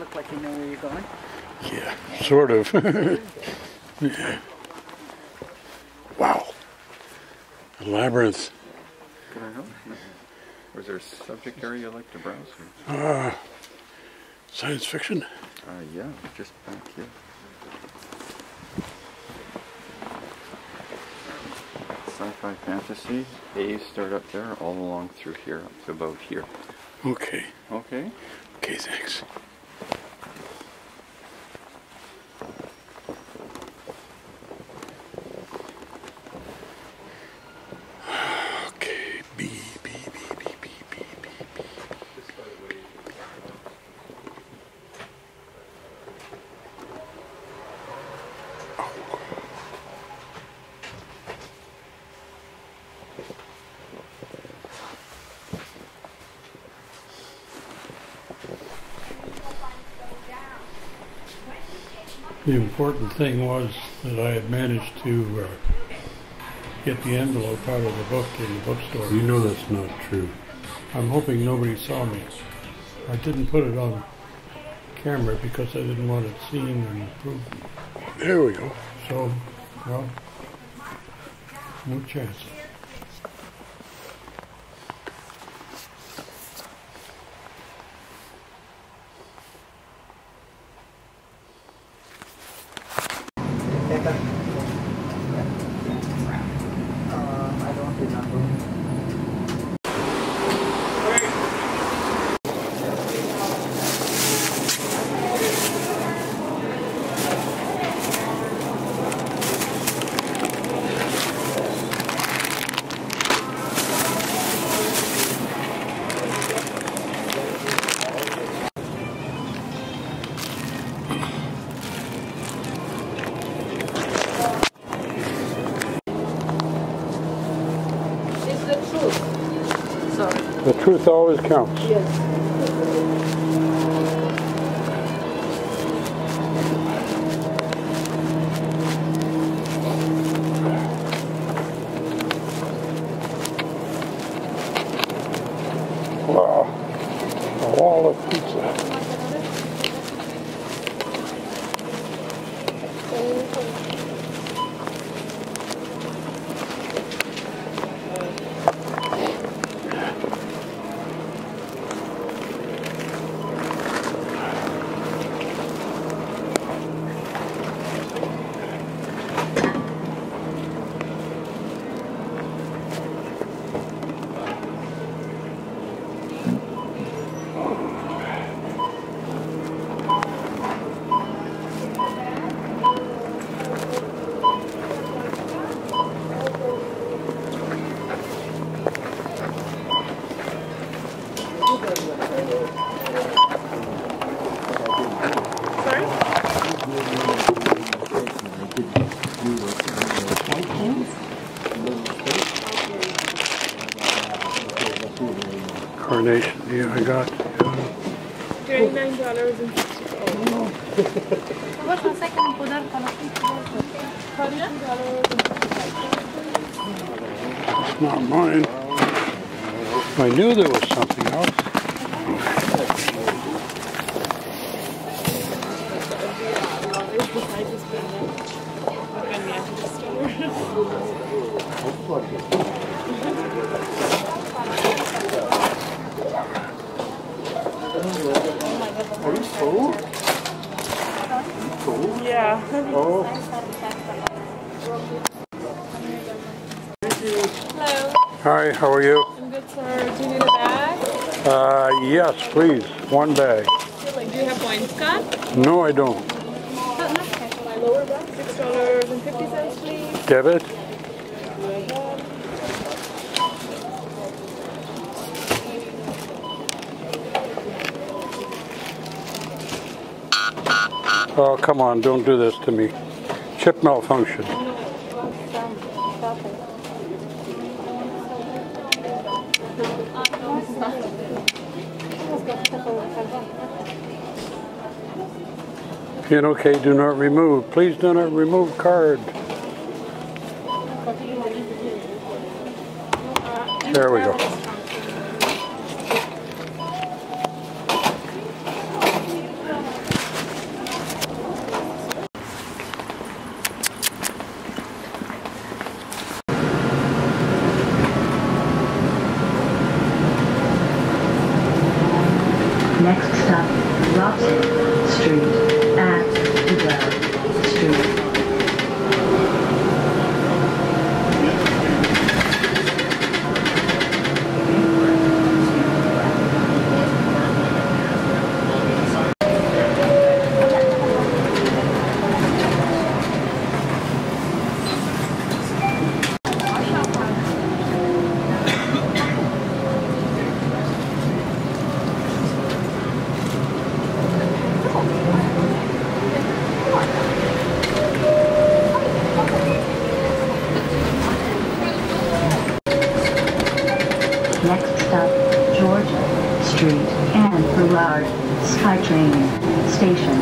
look like you know where you're going. Yeah, sort of. Yeah. Wow. A labyrinth. Can I help? Was there a subject area you'd like to browse? Science fiction? Yeah, just back here. Sci-fi fantasy. A's start up there, all along through here, up to about here. Okay. Okay. Okay, thanks. Okay, B. The important thing was that I had managed to get the envelope out of the book in the bookstore. You know that's not true. I'm hoping nobody saw me. I didn't put it on camera because I didn't want it seen and proved. There we go. So, well, no chance. I don't remember. The truth always counts. Yes. Wow. A wall of pizza. Carnation, yeah, I got $39.60. It's not mine. I knew there was something else. Are you full? Yeah. Oh. Hello. Hi, how are you? I'm good, sir. Do you need a bag? Yes, please. One bag. Do you have coins, Scott? No, I don't. My lower bag, $6.50, please. Debit? Oh, come on, don't do this to me. Chip malfunction. Pin OK, do not remove. Please do not remove card. There we go. Next stop, Robson Street at Dugard Street. Next stop, Georgia Street and Burrard SkyTrain Station.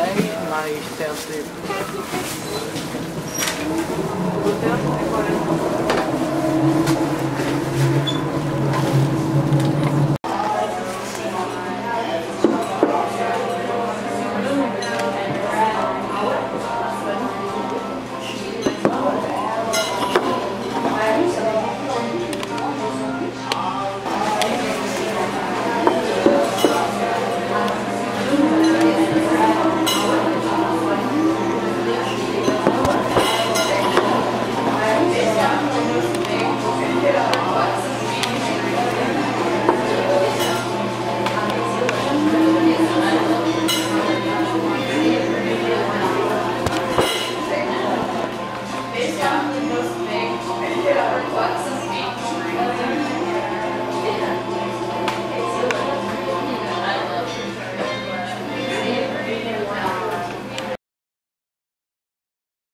Hotel today, mais